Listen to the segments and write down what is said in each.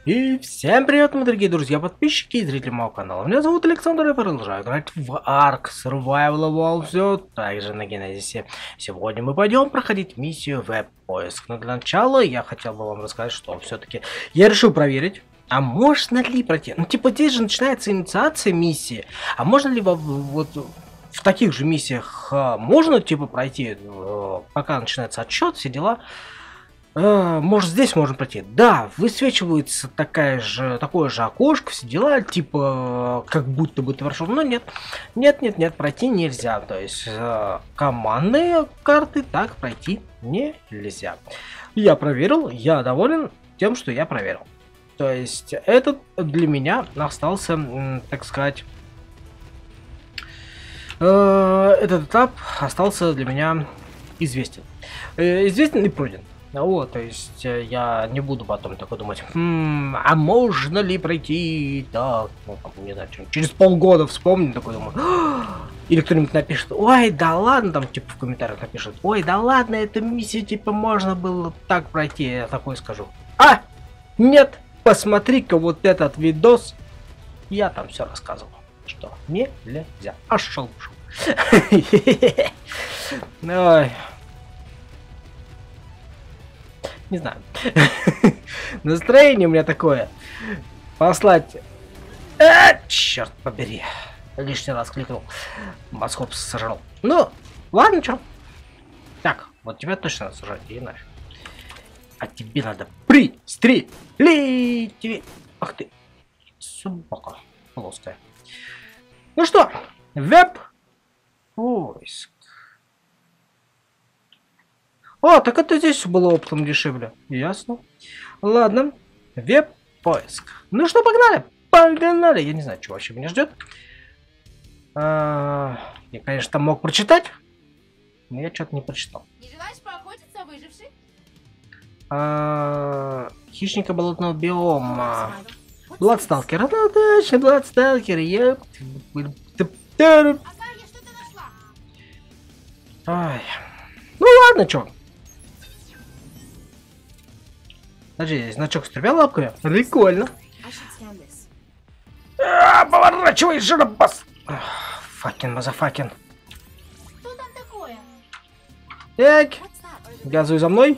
И всем привет, мои дорогие друзья, подписчики и зрители моего канала. Меня зовут Александр, я продолжаю играть в Ark Survival Evolved, все также на Генезисе. Сегодня мы пойдем проходить миссию веб-поиск. Но для начала я хотел бы вам рассказать, что все-таки я решил проверить, а можно ли пройти. Ну, типа, здесь же начинается инициация миссии, а можно ли вот в таких же миссиях можно, типа, пройти, пока начинается отсчет, все дела. Может, здесь можно пройти. Да, высвечивается такое же окошко, все дела, типа, как будто бы ты прошел. Но нет, пройти нельзя. То есть, командные карты так пройти нельзя. Я проверил, я доволен тем, что я проверил. То есть, этот для меня остался, так сказать, этот этап остался для меня известен. Известен и пройден. Вот, то есть я не буду потом такой думать, а можно ли пройти так, ну, не знаю, через полгода вспомню, такой думаю, или кто-нибудь напишет, ой, да ладно, там, типа, в комментариях напишет, ой, да ладно, эту миссию, типа, можно было так пройти, я такой скажу, нет, посмотри-ка вот этот видос, я там все рассказывал, что нельзя, аж шел. Ой. Не знаю. Настроение у меня такое. Послать. Черт побери. Лишний раз кликнул. Москоп сожрал. Ну, ладно, чё. Так, вот тебя точно надо сажать, и нафиг. А тебе надо пристрелить. Тебе. Ах ты. Собака плоская. Ну что, веб-поиск. О, так это здесь было оптом дешевле. Ясно. Ладно. Веб-поиск. Ну что, погнали? Погнали. Я не знаю, что вообще меня ждет. Я, конечно, там мог прочитать. Но я что-то не прочитал. Не желаешь поохотиться, выживший? Хищника болотного биома. Бладсталкер. Ну точно, Бладсталкер. Я... Акая, что ты нашла? Ай. Ну ладно, чё. Подожди, значок с тремя лапками? Прикольно. Поворачивай, жиробас! Факин, мазафакин. Что там такое? Так, газуй за мной.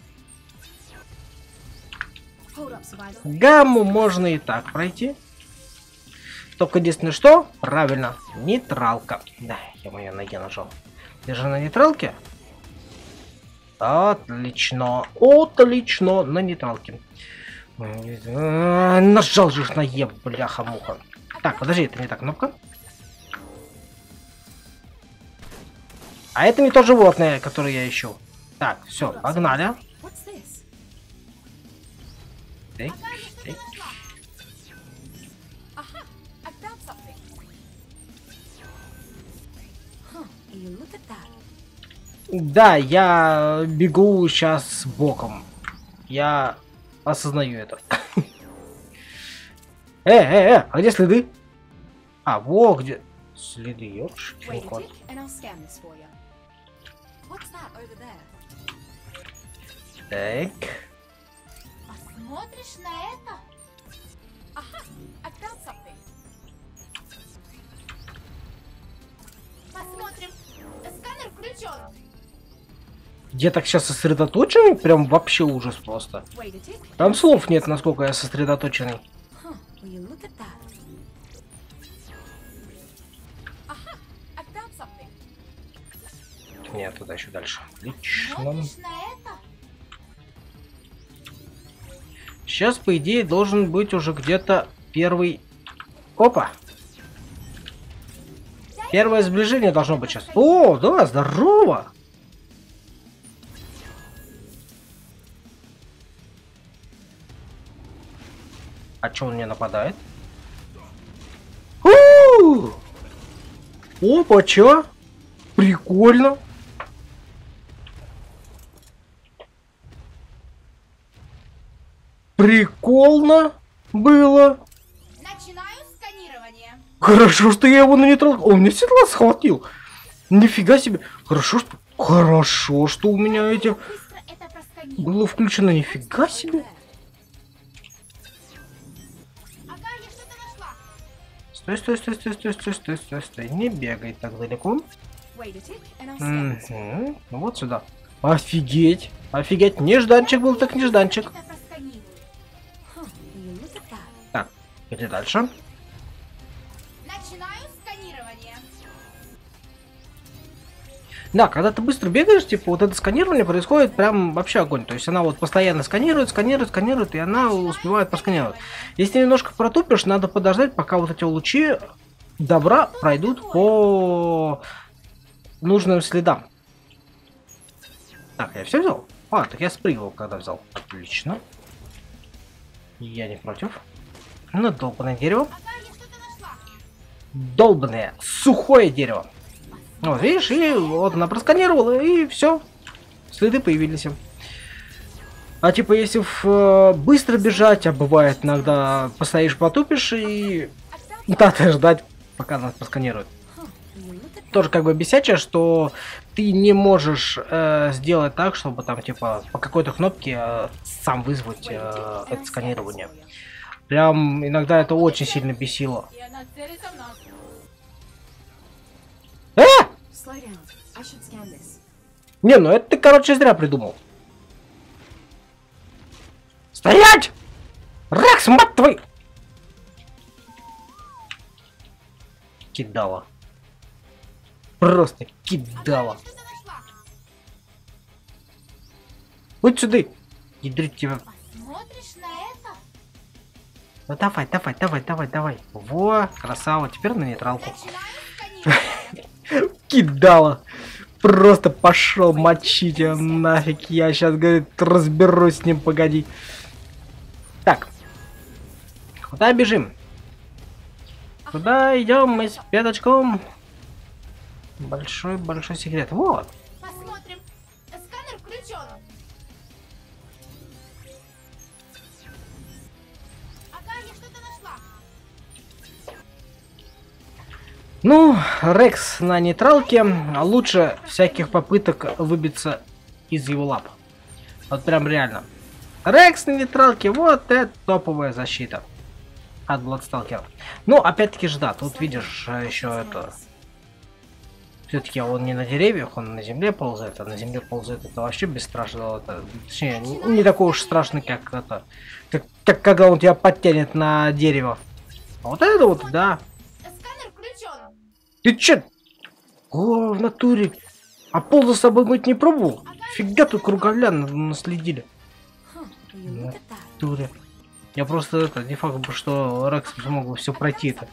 Гамму можно и так пройти. Только единственное что, правильно, нейтралка. Да, я мою ноге нажал. Ты же на нейтралке? Отлично, отлично, на нейтралке. Нажал же на Е, бляха-муха. Так, подожди, это не та кнопка. А это не то животное, которое я ищу. Так, все, погнали. Так, так. Да, я бегу сейчас боком. Я осознаю это. А где следы? А, вот где следы, ёшкин кот. Так. Посмотришь на это? Ага, отдал something. Посмотрим. Сканер включен. Я так сейчас сосредоточен, прям вообще ужас просто. Там слов нет, насколько я сосредоточенный. Ага, отдал something. Нет, туда еще дальше. Отлично. Смотришь на это? Сейчас, по идее, должен быть уже где-то первый... Опа! Первое сближение должно быть сейчас. О, да, здорово! А чё он мне нападает? Опа, чё? Прикольно. Прикольно было. Начинаю сканирование. Хорошо, что я его на нейтрал... Он мне седла схватил. Нифига себе. Хорошо, что у меня эти... Было включено. Нифига себе. Стой, стой, стой, стой, стой, стой, стой, стой, стой. Не бегай так далеко. Wait a tick, and I'll scan it. Ну вот сюда. Офигеть! Офигеть! Нежданчик был, так нежданчик. Это просканирую. Huh, will you look at that? Так, иди дальше. Начинаю сканирование. Да, когда ты быстро бегаешь, типа, вот это сканирование происходит прям вообще огонь. То есть она вот постоянно сканирует, сканирует, сканирует, и она успевает просканировать. Если немножко протупишь, надо подождать, пока вот эти лучи добра пройдут по нужным следам. Так, я все взял? А, так я спрыгнул, когда взял. Отлично. Я не против. Ну, долбанное дерево. Ага, я что-то нашла. Долбанное, сухое дерево. Вот, видишь, и вот она просканировала, и все. Следы появились. А типа, если быстро бежать, а бывает иногда постоишь, потупишь, и надо ждать, пока нас просканирует. Huh, will you look at Тоже как бы бесячее, что ты не можешь сделать так, чтобы там типа по какой-то кнопке сам вызвать это сканирование. Прям иногда это очень сильно бесило. И она целится в нас. Slow down. I should scan this. Не, ну это ты, короче, зря придумал. Стоять! Рекс, мать твою! Кидала. Просто кидала. Ага, я что-то нашла. Вот сюда. Ядрить тебя. Смотришь на это? Ну давай, давай, давай, давай, давай. Во, красава. Теперь на нейтралку. Начинаю сканирование. Кидала. Просто пошел мочить его нафиг. Я сейчас, говорит, разберусь с ним, погоди. Так. Куда бежим? Куда идем мы с пяточком? Большой секрет. Вот. Посмотрим. Сканер включен. Ага, я что-то нашла. Ну, Рекс на нейтралке. Лучше всяких попыток выбиться из его лап. Вот прям реально. Рекс на нейтралке, вот это топовая защита. От Бладсталкера. Ну, опять-таки же, да, тут видишь еще это... Все-таки он не на деревьях, он на земле ползает, а на земле ползает это вообще бесстрашно. Это, точнее, не такой уж страшный, как это. Как когда он тебя подтянет на дерево. А вот это вот, да. Сканер включен. Ты че? О, в натуре. А пол за собой мыть не пробовал? Фига тут круговля наследили. Huh, will you look at that? В натуре. Я просто это, не факт, что Рекс смог бы все пройти это.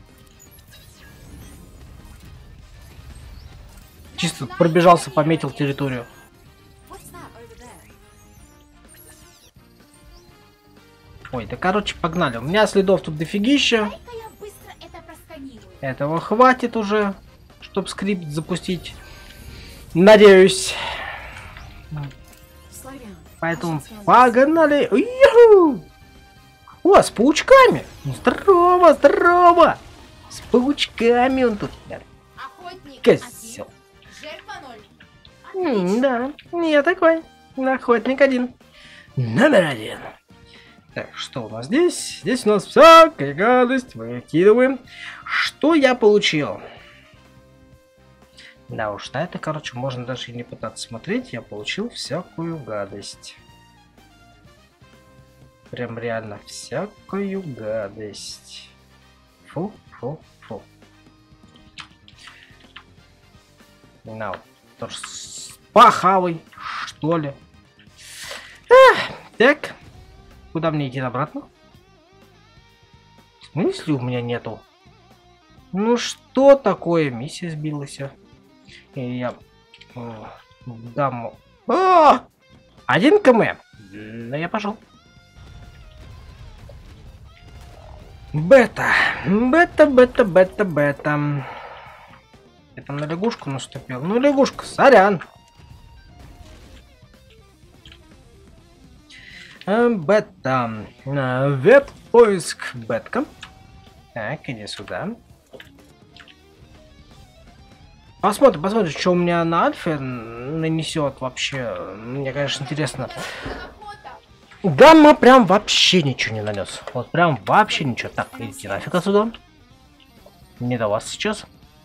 Чисто пробежался, пометил территорию. What's that over there? Ой, да короче, погнали. У меня следов тут дофигища. Дай-ка я быстро это просканирую. Этого хватит уже, чтобы скрипт запустить. Надеюсь. Slow down. Поэтому погнали. Ю-ху! О, с паучками. Здорово, здорово. С паучками он тут. Охотник Козел. 1, жертва 0. Да, я такой. Охотник 1. Номер 1. Так, что у нас здесь? Здесь у нас всякая гадость. Выкидываем. Что я получил? Да уж, на это, короче, можно даже и не пытаться смотреть. Я получил всякую гадость. Прям реально всякую гадость. Фу, фу, фу. На, тоже похавай, что ли. Так, куда мне идти обратно? В смысле у меня нету? Ну что такое? Миссия сбилась. И я дам... 1 км. Ну я пошел. Бета. Бета. Я там на лягушку наступил. Ну, лягушка, сорян. Бета. Веб-поиск бетка. Так, иди сюда. Посмотрим, что у меня на альфе нанесет вообще. Мне, конечно, интересно. Гамма прям вообще ничего не нанес. Вот прям вообще ничего. Так, идите нафиг отсюда. Не до вас сейчас.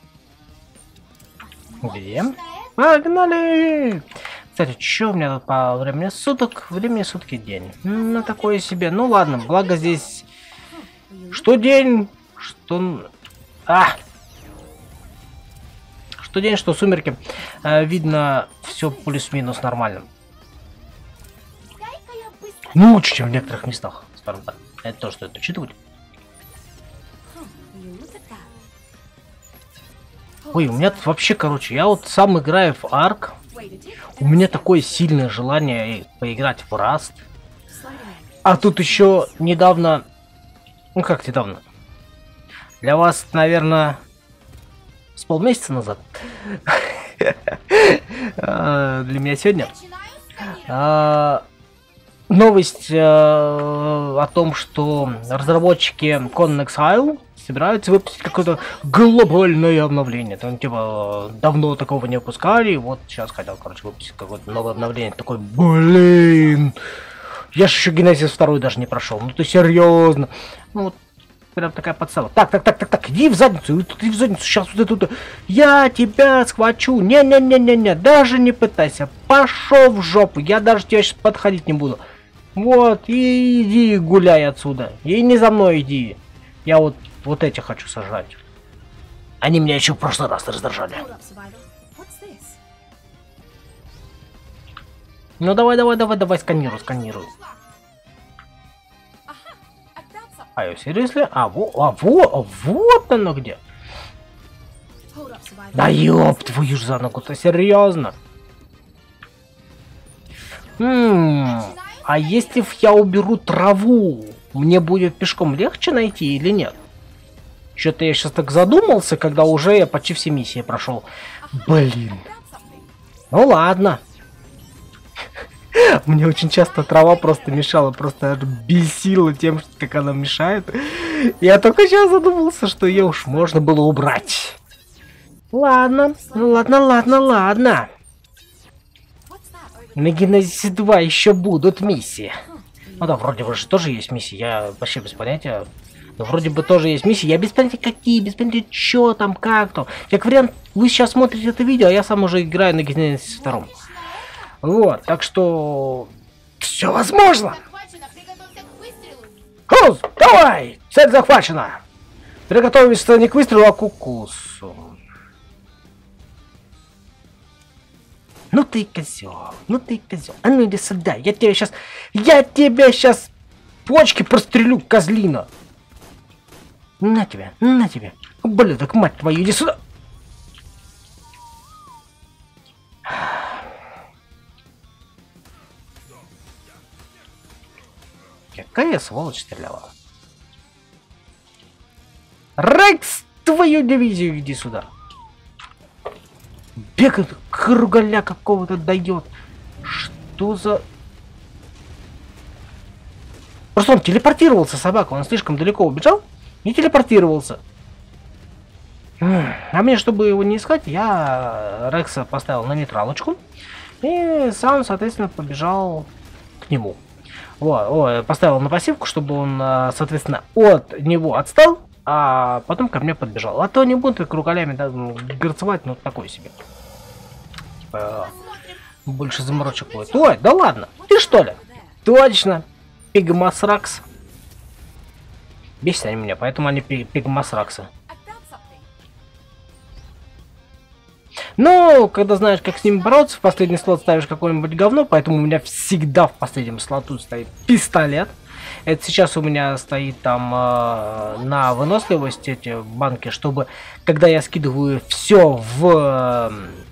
Где? Погнали! Кстати, что у меня тут по времени суток? Времени сутки день. Ну, такое себе. Ну ладно, благо здесь... Что день, что... Что день, что сумерки. Видно, все плюс-минус нормально. Ну, лучше, чем в некоторых местах, скажем так. Это то, что это учитывать. Ой, у меня тут вообще, короче, я вот сам играю в Арк. У меня такое сильное желание поиграть в Раст. А тут еще недавно... Ну как недавно? Для вас, наверное, с полмесяца назад. Для меня сегодня. Новость о том, что разработчики Conan Exile собираются выпустить какое-то глобальное обновление. Там типа давно такого не выпускали, и вот сейчас хотел, короче, выпустить какое-то новое обновление. Такой, блин, я же еще Genesis 2 даже не прошел. Ну ты серьезно? Ну вот прям такая подстава. Так, иди в задницу, иди в задницу, сейчас вот это, я тебя схвачу. Не, даже не пытайся. Пошел в жопу, я даже тебе сейчас подходить не буду. Вот, и иди гуляй отсюда. И не за мной иди. Я вот эти хочу сажать. Они меня еще в прошлый раз раздражали. Ну давай, сканируй. А я серьезно? Вот оно где. Да ёб твою ж за ногу-то, серьезно? А если я уберу траву, мне будет пешком легче найти или нет? Что-то я сейчас так задумался, когда уже я почти все миссии прошел. Блин. Ну ладно. Мне очень часто трава просто мешала, просто аж бесила тем, как она мешает. Я только сейчас задумался, что ее уж можно было убрать. Ладно. На Genesis 2 еще будут миссии. Ну да, вроде бы же тоже есть миссии, я вообще без понятия. Но вроде бы тоже есть миссии, я без понятия какие, без понятия что там, как там. Как вариант, вы сейчас смотрите это видео, а я сам уже играю на Genesis 2. Вот, так что... Все возможно! Куз, давай! Цель захвачена! Приготовиться не к выстрелу, а к укусу. Ну ты козел. А ну иди сюда, я тебя сейчас почки прострелю, козлина. На тебя. Блин, так мать твою, иди сюда. Какая сволочь стреляла. Рекс, твою дивизию, иди сюда. Бегает, кругаля какого-то дает. Что за... Просто он телепортировался, собака. Он слишком далеко убежал и телепортировался. А мне, чтобы его не искать, я Рекса поставил на нейтралочку. И сам, соответственно, побежал к нему. Вот, поставил на пассивку, чтобы он, соответственно, от него отстал, а потом ко мне подбежал. А то не буду кругалями горцевать, ну такой себе. Типа, больше заморочек будет. Ой, да ладно, ты что ли? Точно, Пигмасракс. Бесят они меня, поэтому они Пигмасраксы. Но, когда знаешь, как с ними бороться, в последний слот ставишь какое-нибудь говно, поэтому у меня всегда в последнем слоту стоит пистолет. Это сейчас у меня стоит там на выносливость эти банки, чтобы, когда я скидываю все в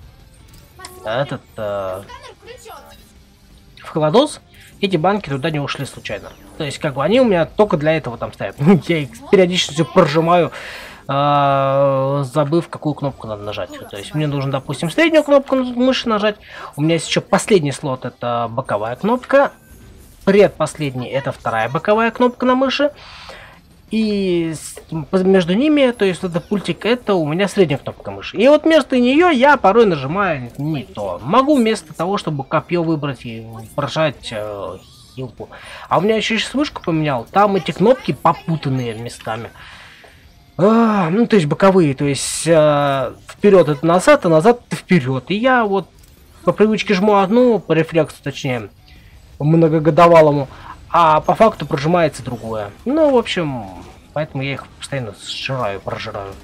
в холодос, эти банки туда не ушли случайно. То есть, как бы, они у меня только для этого там стоят. Я их периодически все прожимаю, забыв, какую кнопку надо нажать. То есть мне нужно, допустим, среднюю кнопку мыши нажать. У меня есть еще последний слот, это боковая кнопка. Предпоследний, это вторая боковая кнопка на мыши. И между ними, то есть это пультик, это у меня средняя кнопка мыши. И вот вместо нее я порой нажимаю не то. Могу вместо того, чтобы копье выбрать и прожать хилку. А у меня еще вышку поменял, там эти кнопки попутанные местами. Ну, то есть боковые, то есть вперед это назад, а назад это вперед. И я вот по привычке жму одну, по рефлексу точнее, многогодовалому, а по факту прожимается другое. Ну, в общем, поэтому я их постоянно сжираю, прожираю.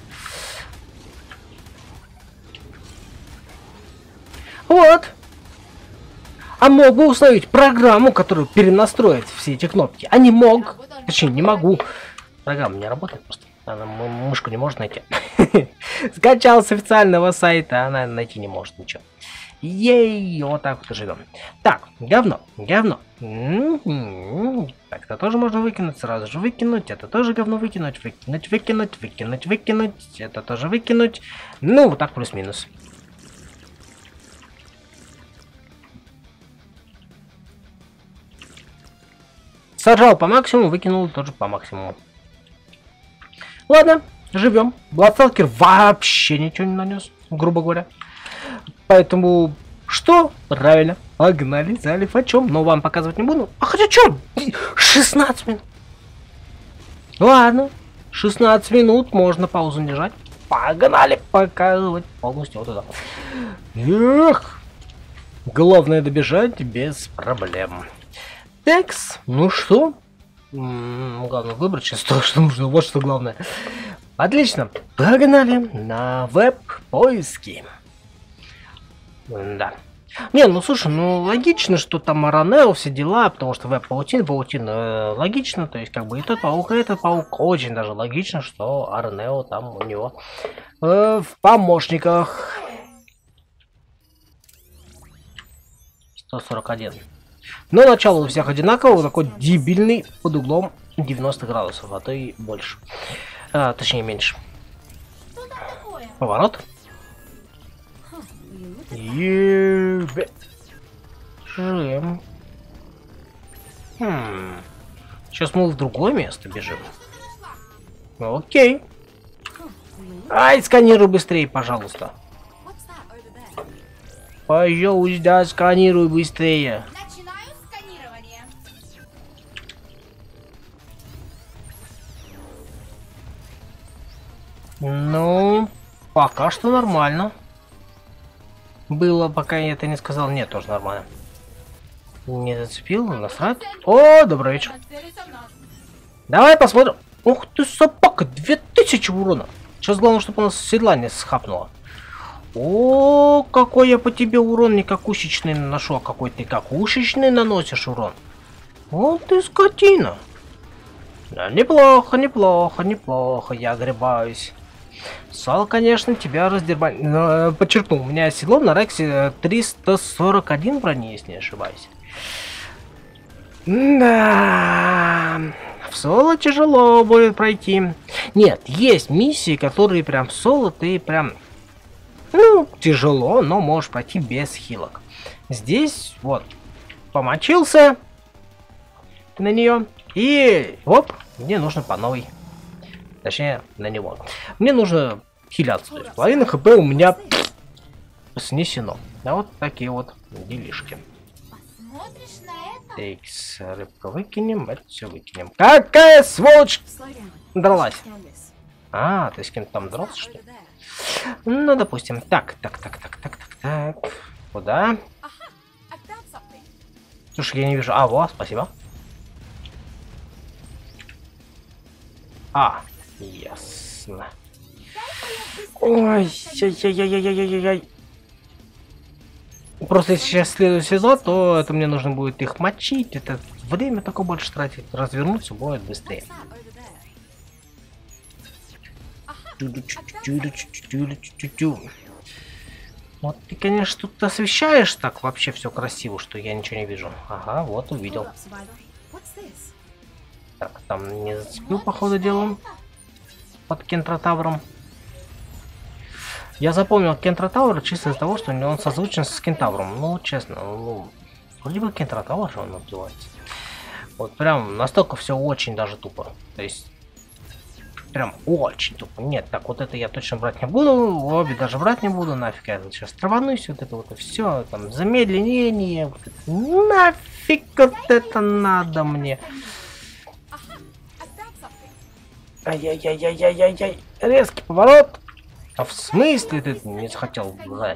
Вот. А мог бы установить программу, которая перенастроит все эти кнопки. А не мог. Точнее, не могу. Программа не работает просто. Она мышку не может найти. Скачал с официального сайта, она найти не может ничего. Ей, вот так вот и живем. Так, говно, говно. Так, это тоже можно выкинуть, сразу же выкинуть. Это тоже говно выкинуть, выкинуть. Это тоже выкинуть. Ну, вот так плюс-минус. Сажал по максимуму, выкинул тоже по максимуму. Ладно, живем. Бладсталкер вообще ничего не нанес, грубо говоря. Поэтому, что? Правильно, погнали за лифачом. Но вам показывать не буду. А хотя что? 16 минут. Ладно, 16 минут, можно паузу держать. Погнали показывать полностью вот туда. Эх! Главное добежать без проблем. Текс, ну что? Главное выбрать сейчас то, что нужно, вот что главное. Отлично, погнали на веб-поиски. Да. Не, ну слушай, ну логично, что там Аранео, все дела, потому что паутина логично, то есть как бы и тот паук, и этот паук, очень даже логично, что Аранео там у него в помощниках. 141. Но начало у всех одинаково, такой дебильный под углом 90 градусов, а то и больше. Точнее, меньше. Поворот. Жим. Сейчас мы в другое место бежим. Окей. Ай, сканируй быстрее, пожалуйста. Пожалуйста, сканируй быстрее. Начинаю сканирование. Ну, пока что нормально. Было, пока я это не сказал. Нет, тоже нормально. Не зацепил, насрать. О, добрый вечер. Давай посмотрим. Ух ты, собака, 2000 урона. Сейчас главное, чтобы у нас седла не схапнуло. О, какой я по тебе урон не какушечный наношу, а какой ты какушечный наносишь урон. Вот ты скотина. Да, неплохо, неплохо, неплохо, я огребаюсь. Сал, конечно, тебя раздербать. Подчеркну, у меня седло на Рексе 341 брони, если не ошибаюсь. Да, в соло тяжело будет пройти. Нет, есть миссии, которые прям в соло ты прям... Ну, тяжело, но можешь пройти без хилок. Здесь, вот, помочился на нее. И, оп, мне нужно по новой. Точнее, на него. Мне нужно хиляться. То есть половина хп у меня снесено. Да, вот такие вот делишки. Посмотришь на это? Текс, рыбка выкинем, это все выкинем. Какая сволочь дралась? А, то есть кем-то там дрался, что ли? Ну, допустим. Так. Куда? Слушай, я не вижу. А, вот, спасибо. А, ясно. Ой, яй-яй-яй-яй-яй-яй. Просто если сейчас следует седло, то это мне нужно будет их мочить. Это время такое больше тратить. Развернуться будет быстрее. Вот ты, конечно, тут освещаешь так вообще все красиво, что я ничего не вижу. Ага, вот увидел. Так, там не зацепил, по ходу дела, под Кентротавром. Я запомнил Кентротавр чисто из-за того, что он созвучен с Кентавром. Ну, честно, ну, вроде бы Кентротавр же он называется. Вот прям настолько все очень даже тупо. То есть, прям очень тупо. Нет, так вот это я точно брать не буду. Обе даже брать не буду. Нафиг я сейчас траванусь. Вот это вот и все. Там замедление. Вот это, нафиг вот это надо мне. Ай-яй-яй-яй-яй-яй. Резкий поворот. А в смысле ты не захотел брать?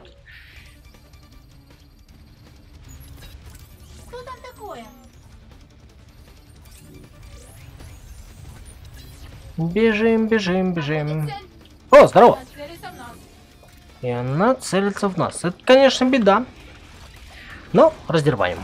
Что там такое? Бежим, бежим, бежим. Цель. О, здорово. Целится в нас. И она целится в нас. Это, конечно, беда. Но раздербаним.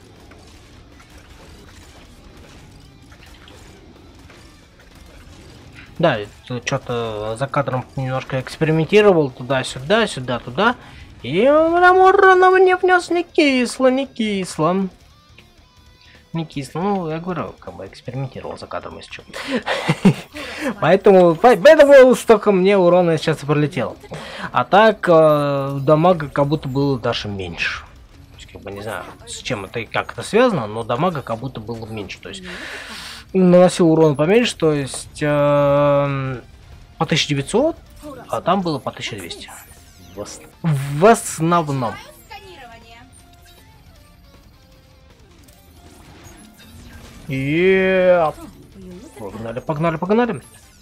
Да, что-то за кадром немножко экспериментировал туда-сюда, сюда-туда. И прям урона мне внес не кисло, не кисло. Не кисло. Ну, я говорю, как бы экспериментировал за кадром, если что. Поэтому столько мне урона сейчас и пролетело. А так, дамага как будто было даже меньше. Как бы не знаю, с чем это и как это связано, но дамага как будто было меньше. То есть наносил урон поменьше, то есть по 1900, а там было по 1200. В основном. Сканирование. И погнали, погнали, погнали.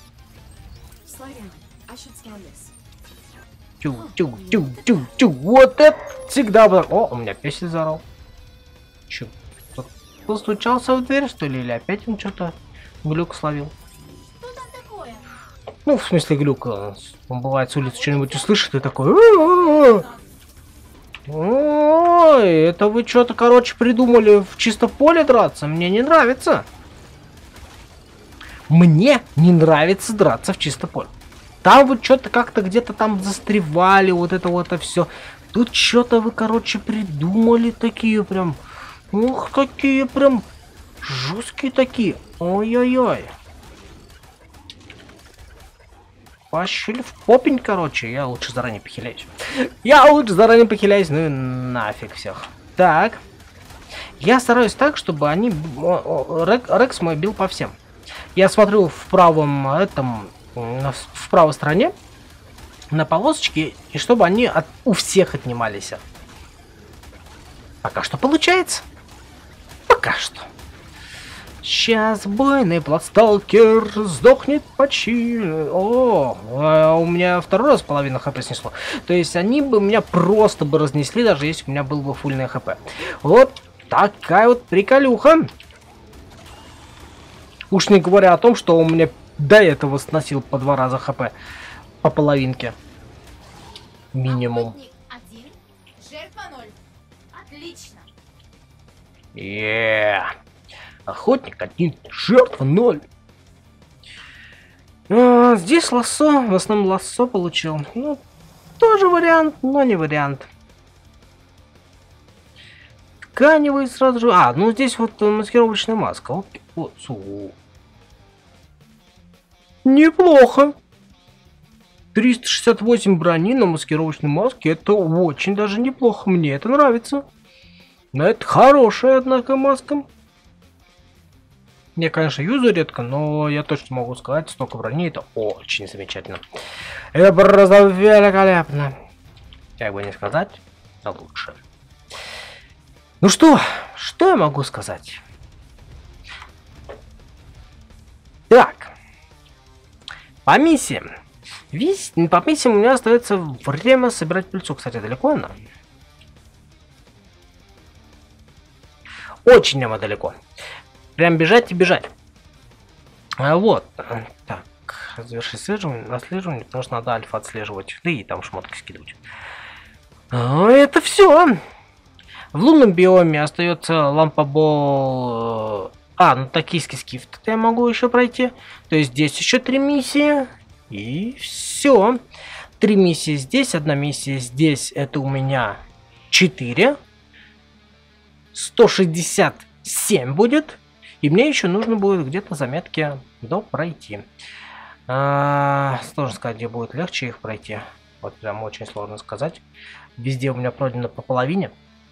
Тю. Вот это всегда было. О, у меня песня заорал. Чё? Постучался в дверь, что ли, или опять он что-то глюк словил? Что там такое? Ну, в смысле глюк. Он бывает с улицы что-нибудь услышит и такой... Ой, это вы что-то, короче, придумали в чисто поле драться? Мне не нравится. Мне не нравится драться в чисто поле. Там вы что-то как-то где-то там застревали, вот это все. Тут что-то вы, короче, придумали такие прям... Ух, какие прям жесткие такие. Ой-ой-ой. Пошли в попень, короче. Я лучше заранее похиляюсь. Ну и нафиг всех. Так. Я стараюсь так, чтобы они... Рекс мой бил по всем. Я смотрю в правом этом... В правой стороне. На полосочке. И чтобы они у всех отнимались. Пока что получается. Пока что. Сейчас бойный пласталкер сдохнет почти. О, у меня второй раз половину хп снесло. То есть они бы меня просто бы разнесли, даже если у меня был бы фульный хп. Вот такая вот приколюха. Уж не говоря о том, что у меня до этого сносил по 2 раза хп. По половинке. Минимум. Охотник 1, жертва 0. Отлично. Охотник 1, жертва 0. Здесь лассо, в основном лассо получил. Ну, тоже вариант, но не вариант. Тканевый сразу же... ну здесь вот маскировочная маска. Окей. Вот, неплохо. 368 брони на маскировочной маске. Это очень даже неплохо. Мне это нравится. Но это хорошая, однако, маска. Я, конечно, юзаю редко, но я точно могу сказать, столько брони это очень замечательно. Это просто великолепно. Как бы не сказать, а лучше. Ну что я могу сказать? Так. По миссиям. По миссиям у меня остается время собирать пыльцу. Кстати, далеко она? Очень прямо далеко. Прям бежать и бежать. Вот. Так. Завершить отслеживание, потому что надо альфа отслеживать. Да и там шмотки скидывать. Это все. В лунном биоме остается лампабол. Ну токийский скифт. Это я могу еще пройти. То есть здесь еще 3 миссии. И все. 3 миссии здесь, 1 миссия здесь. Это у меня 4. 167 будет. И мне еще нужно будет где-то заметки пройти. Сложно сказать, где будет легче их пройти. Вот прям очень сложно сказать. Везде у меня пройдено по половине.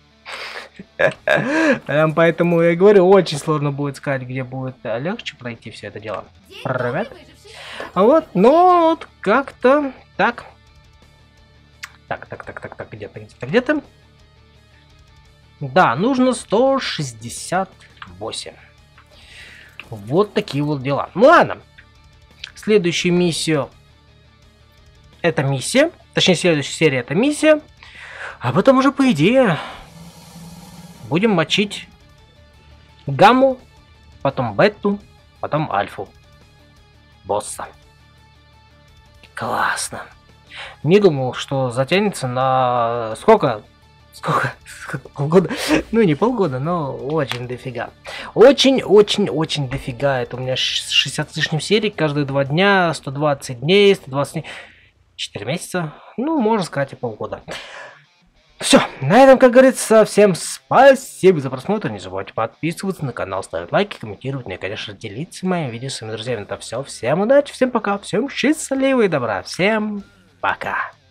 Поэтому я говорю, очень сложно будет сказать, где будет легче пройти все это дело. Привет. Но вот как-то так. Так, где-то. Да, нужно 168. Вот такие вот дела. Ну ладно. следующую миссию это миссия. Точнее, следующая серия это миссия. А потом уже, по идее, будем мочить гамму, потом бету, потом альфу. Босса. Классно. Не думал, что затянется на... Сколько? Полгода? Ну, не полгода, но очень дофига. Очень дофига. Это у меня 60 с лишним серий, каждые 2 дня, 120 дней, 120 дней. 4 месяца. Ну, можно сказать, и полгода. Все, на этом, как говорится, всем спасибо за просмотр. Не забывайте подписываться на канал, ставить лайки, комментировать, ну и, конечно, делиться моим видео с своими друзьями. Это все. Всем удачи, всем пока, всем счастливого и добра. Всем пока.